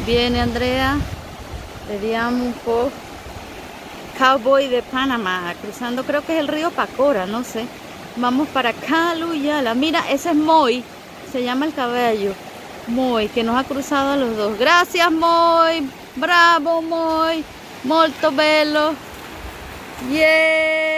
Viene Andrea. Vediamo un po'. Cowboy de Panamá, cruzando, creo que es el río Pacora, no sé. Vamos para Caluyala. Mira, ese es Moy, se llama el caballo. Moy, que nos ha cruzado a los dos. Gracias, Moy. Bravo, Moy. Molto bello. Yeah.